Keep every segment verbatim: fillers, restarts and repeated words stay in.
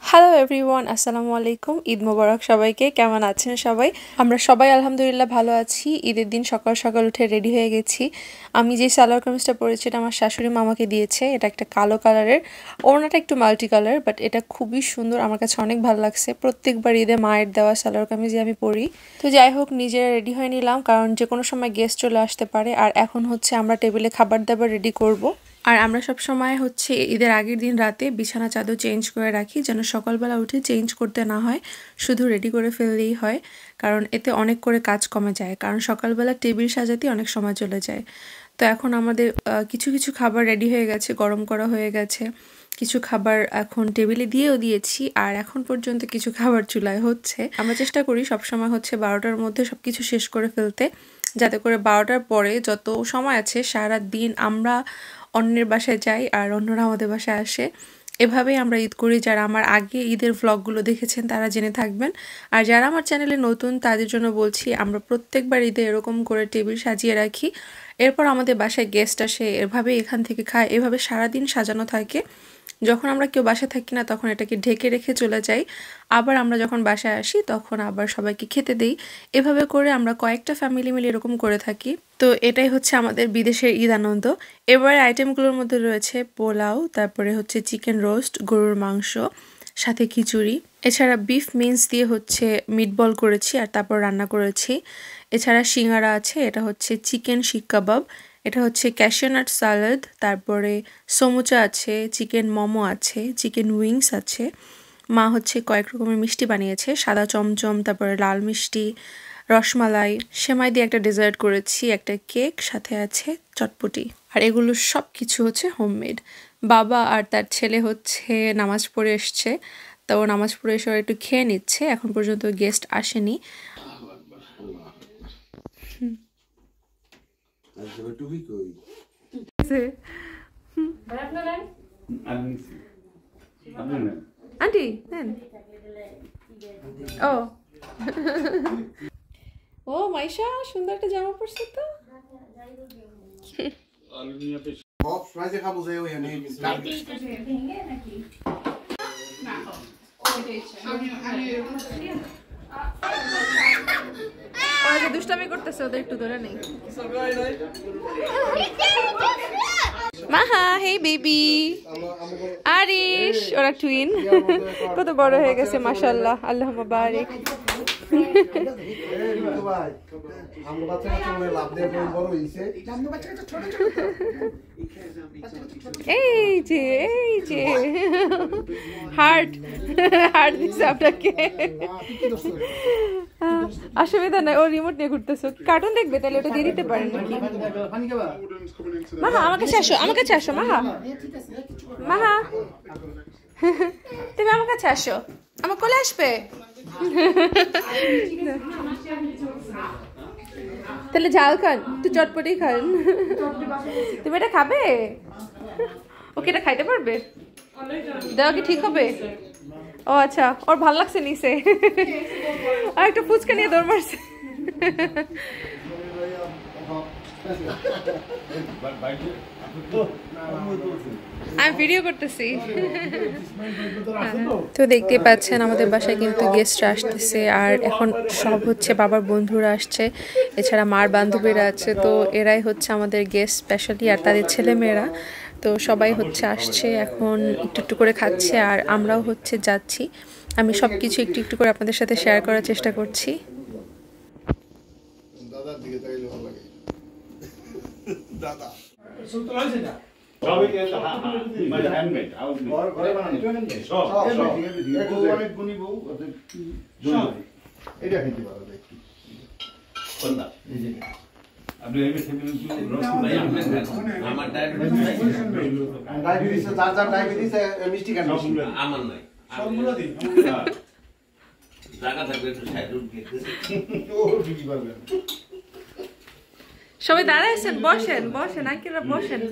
Hello everyone, আসসালামু আলাইকুম। ঈদ মোবারক সবাইকে। কেমন আছেন সবাই? আমরা সবাই আলহামদুলিল্লাহ ভালো আছি। ঈদের দিন সকাল সকাল উঠে রেডি হয়ে গেছি। আমি যে সালোয়ার কামিজটা পরেছি এটা আমার শাশুড়ি মামাকে দিয়েছে। এটা একটা কালো কালারের, ওড়নাটা একটু মাল্টি কালার, বাট এটা খুবই সুন্দর, আমার কাছে অনেক ভালো লাগছে। প্রত্যেকবার ঈদে মায়ের দেওয়া সালোয়ার কামিজই আমি পরি। তো যাই হোক, নিজেরা রেডি হয়ে নিলাম, কারণ যে কোনো সময় গেস্ট চলে আসতে পারে। আর এখন হচ্ছে আমরা টেবিলে খাবার দাবার রেডি করব। আর আমরা সব সময় হচ্ছে ঈদের আগের দিন রাতে বিছানা চাদর চেঞ্জ করে রাখি, যেন সকালবেলা উঠে চেঞ্জ করতে না হয়, শুধু রেডি করে ফেললেই হয়। কারণ এতে অনেক করে কাজ কমে যায়, কারণ সকালবেলা টেবিল সাজাতে অনেক সময় চলে যায়। তো এখন আমাদের কিছু কিছু খাবার রেডি হয়ে গেছে, গরম করা হয়ে গেছে। কিছু খাবার এখন টেবিলে দিয়েও দিয়েছি, আর এখন পর্যন্ত কিছু খাবার চুলায় হচ্ছে। আমরা চেষ্টা করি সবসময় হচ্ছে বারোটার মধ্যে সব কিছু শেষ করে ফেলতে, যাতে করে বারোটার পরে যত সময় আছে সারা দিন আমরা অন্যের বাসায় যাই আর অন্যরা আমাদের বাসায় আসে। এভাবেই আমরা ঈদ করি। যারা আমার আগে ঈদের ভ্লগগুলো দেখেছেন তারা জেনে থাকবেন, আর যারা আমার চ্যানেলে নতুন তাদের জন্য বলছি, আমরা প্রত্যেকবার ঈদে এরকম করে টেবিল সাজিয়ে রাখি। এরপর আমাদের বাসায় গেস্ট আসে, এভাবেই এখান থেকে খায়, এভাবে সারাদিন সাজানো থাকে। যখন আমরা কেউ বাসায় থাকি না তখন এটাকে ঢেকে রেখে চলে যাই, আবার আমরা যখন বাসায় আসি তখন আবার সবাইকে খেতে দেই। এভাবে করে আমরা কয়েকটা ফ্যামিলি মিলে এরকম করে থাকি। তো এটাই হচ্ছে আমাদের বিদেশের ঈদ আনন্দ। এবারে আইটেমগুলোর মধ্যে রয়েছে পোলাও, তারপরে হচ্ছে চিকেন রোস্ট, গরুর মাংস, সাথে খিচুড়ি। এছাড়া বিফ মিন্স দিয়ে হচ্ছে মিটবল করেছি আর তারপর রান্না করেছি। এছাড়া সিঙ্গারা আছে, এটা হচ্ছে চিকেন শিক কাবাব। এটা হচ্ছে ক্যাশিউনাট সালাদ, তারপরে সমুচা আছে, চিকেন মোমো আছে, চিকেন উইংস আছে। মা হচ্ছে কয়েক রকমের মিষ্টি বানিয়েছে, সাদা চমচম, তারপরে লাল মিষ্টি, রসমালাই, সেমাই দিয়ে একটা ডেজার্ট করেছি, একটা কেক, সাথে আছে চটপটি। আর এগুলো সব কিছু হচ্ছে হোমমেড। বাবা আর তার ছেলে হচ্ছে নামাজ পড়ে এসছে, তো নামাজ পড়ে এসে একটু খেয়ে নিচ্ছে। এখন পর্যন্ত গেস্ট আসেনি। আন্টি নেন। ও ও মাইশা, সুন্দর একটা জামা পরছে তো। ওরা যে দুষ্টামি করতেছে ওদের একটু ধরে নেই। মাহা, হেই বেবি। আরিশ, ওরা টুইন, কত বড় হয়ে গেছে মাশাআল্লাহ, আল্লাহুম্মা বারিক। এই যে এই যে হার্ট হার্ট দিচ্ছে আপনাকে। অসুবিধা নাই, ও রিমোট নিয়ে ঘুরতেছো। কার্টুন দেখবে তাহলে ওটা দিয়ে দিতে পারেন নাকি? মাহা আমার কাছে আসো, আমার কাছে আসো মাহা। মাহা তুমি আমার কাছে আসো, আমার কোলে আসবে। তাহলে ঝাল খান, একটু চটপটি খান। তুমি এটা খাবে? ওকে এটা খাইতে পারবে? দেওয়া কি ঠিক হবে? ও আচ্ছা, ওর ভাল লাগছে নিচে, আর একটা ফুচকা নিয়ে দৌড় মারছে। আমি ভিডিও করতেছি। তো দেখতে পাচ্ছেন আমাদের বাসায় কিন্তু গেস্টরা আসতেছে, আর এখন সব হচ্ছে বাবার বন্ধুরা আসছে, এছাড়া মার বান্ধবীরা আছে। তো এরাই হচ্ছে আমাদের গেস্ট স্পেশালি, আর তাদের ছেলে মেয়েরা। তো সবাই হচ্ছে আসছে, এখন একটু একটু করে খাচ্ছে, আর আমরাও হচ্ছে যাচ্ছি। আমি সব কিছু একটু একটু করে আপনাদের সাথে শেয়ার করার চেষ্টা করছি। দাদা সবাই দাঁড়াইছেন, বসেন বসেন আঙ্কেলরা বসেন।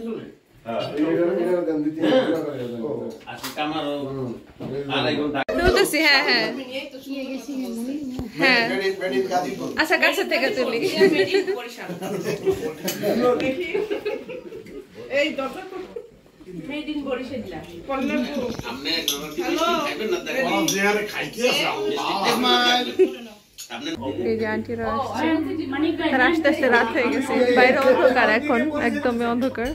তুলতেছি, হ্যাঁ হ্যাঁ হ্যাঁ, আচ্ছা কাছে থেকে তুলি। এই মেড ইন বরিশাল দিলা আপনি খাইবেন না দেখেন ও জিয়ারে খাইতে আছে আপনি এই যে আন্টিরা আসছে তারা আস্তে আস্তে রাত হয়ে গেছে বাইরে অন্ধকার এখন একদমই অন্ধকার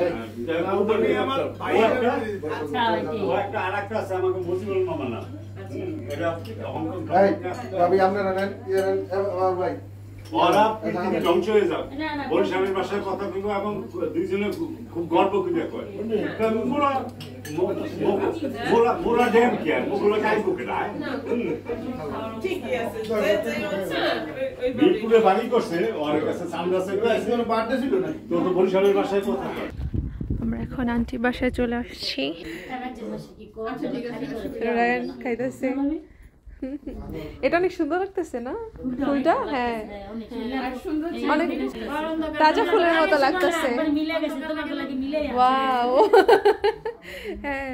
ধ্বংস হয়ে যাক বরিশালের ভাষায় কথা কইব এবং দুইজনে খুব গর্ব করে কয় মোরা মোরা মোরা ড্যাম কি আর মোগুলো কাই বুকে না ঠিকই আছে বিপুলে বাড়ি করছে ওর কাছে সামনে আছে কোনো বার্থডে ছিল না তো তো বরিশালের ভাষায় কথা কয় আমরা এখন আন্টি বাসায় চলে আসছি রায়ান খাইতেছে এটা অনেক সুন্দর লাগতেছে না ফুলটা হ্যাঁ অনেক তাজা ফুলের মতো লাগতেছে ওয়াও হ্যাঁ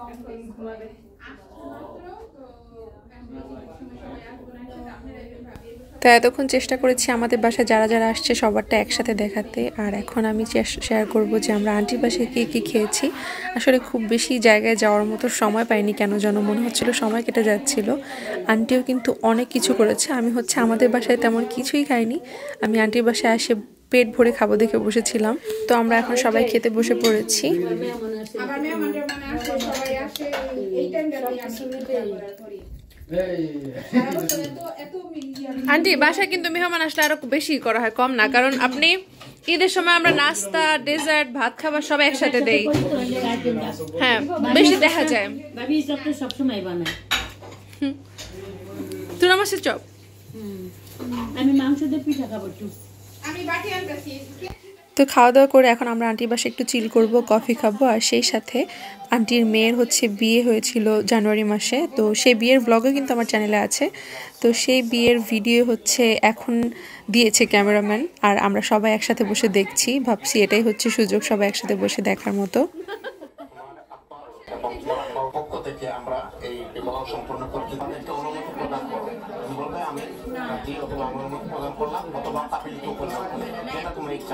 তো এতক্ষণ চেষ্টা করেছি আমাদের বাসায় যারা যারা আসছে সবারটা একসাথে দেখাতে আর এখন আমি শেয়ার করব যে আমরা আন্টির বাসায় কী কী খেয়েছি আসলে খুব বেশি জায়গায় যাওয়ার মতো সময় পাইনি কেন যেন মনে হচ্ছিল সময় কেটে যাচ্ছিল আন্টিও কিন্তু অনেক কিছু করেছে আমি হচ্ছে আমাদের বাসায় তেমন কিছুই খাইনি আমি আন্টির বাসায় এসে পেট ভরে খাবো দেখে বসেছিলাম তো আমরা এখন সবাই খেতে বসে পড়েছি আন্টি বাসায় কিন্তু মেহমান আসলে আরো বেশি করা হয় কম না কারণ আপনি ঈদের সময় আমরা নাস্তা ডেজার্ট ভাত খাবার সব একসাথে দেই হ্যাঁ বেশি দেখা যায় সবসময় বানাই তুরা মাছের চপ আমি মাংস দিয়ে পিঠা খাবো আমি বাটি আনতেছি তো খাওয়া দাওয়া করে এখন আমরা আন্টির বাসায় একটু চিল করব কফি খাবো আর সেই সাথে আন্টির মেয়ের হচ্ছে বিয়ে হয়েছিল জানুয়ারি মাসে তো সেই বিয়ের ব্লগও কিন্তু আমার চ্যানেলে আছে তো সেই বিয়ের ভিডিও হচ্ছে এখন দিয়েছে ক্যামেরাম্যান আর আমরা সবাই একসাথে বসে দেখছি ভাবছি এটাই হচ্ছে সুযোগ সবাই একসাথে বসে দেখার মতো পক্ষ থেকে আমরা এই বিবাহ সম্পন্ন করতে তাদেরকে অনুমতি প্রদান করবো বলবে আমি রাজি অথবা অনুমতি প্রদান করলাম অথবা কাপিলিত করলাম যেটা তোমার ইচ্ছা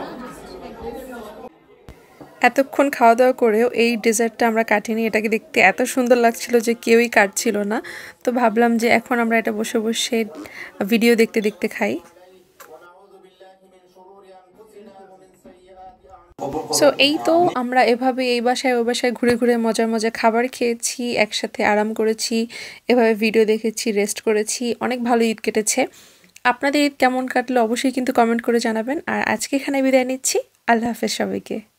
এতক্ষণ খাওয়া দাওয়া করেও এই ডেজার্টটা আমরা কাটিনি এটাকে দেখতে এত সুন্দর লাগছিল যে কেউই কাটছিল না তো ভাবলাম যে এখন আমরা এটা বসে বসে ভিডিও দেখতে দেখতে খাই সো এই তো আমরা এভাবে এই বাসায় ওই বাসায় ঘুরে ঘুরে মজার মজার খাবার খেয়েছি একসাথে আরাম করেছি এভাবে ভিডিও দেখেছি রেস্ট করেছি অনেক ভালো ঈদ কেটেছে আপনাদের ঈদ কেমন কাটলো অবশ্যই কিন্তু কমেন্ট করে জানাবেন আর আজকে এখানে বিদায় নিচ্ছি আল্লাহ হাফেজ সবাইকে